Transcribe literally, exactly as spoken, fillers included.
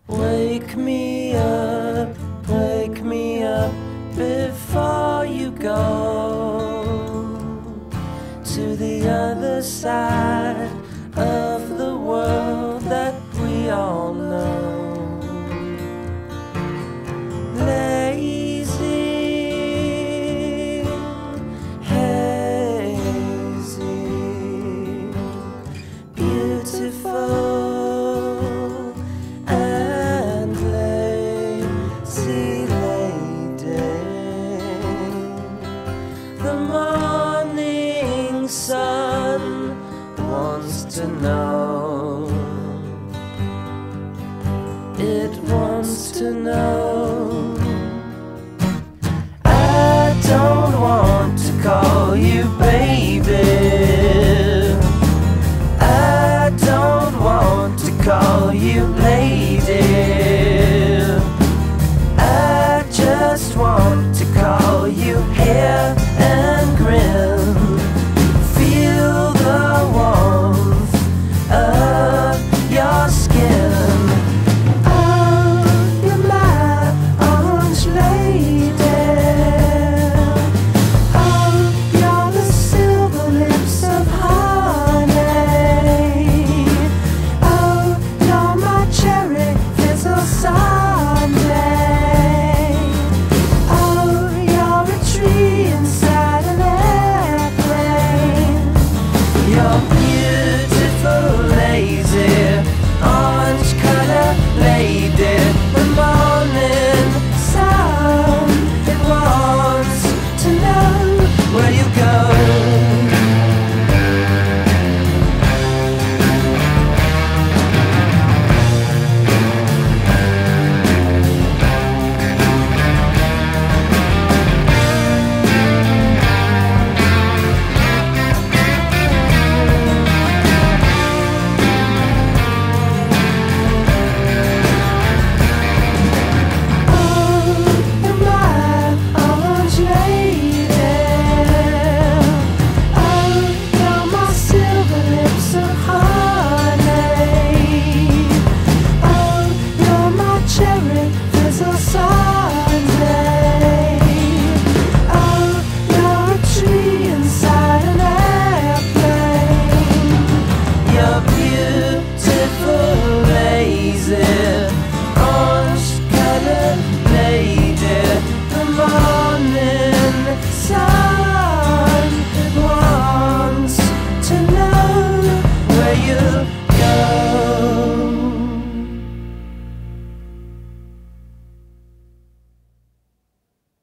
Wake me up, wake me up before you go to the other side of the world that we all know. Lazy, hazy, beautiful and lazy lady. The morning sun wants to know. It wants to know.